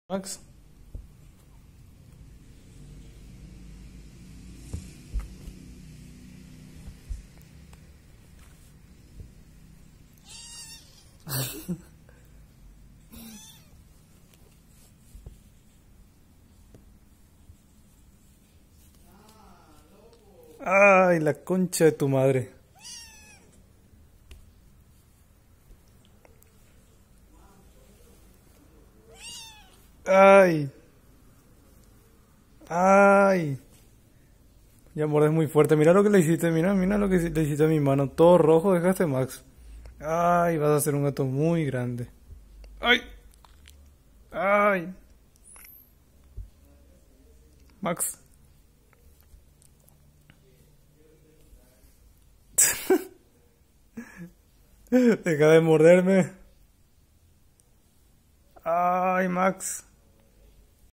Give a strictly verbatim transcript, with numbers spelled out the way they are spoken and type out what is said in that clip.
Max. Ay, la concha de tu madre. Ay, ay. Ya mordes muy fuerte. Mira lo que le hiciste, mira, mira lo que le hiciste a mi mano. Todo rojo dejaste, Max. Ay, vas a ser un gato muy grande. Ay, ay. Max. Deja de morderme. Ay, Max.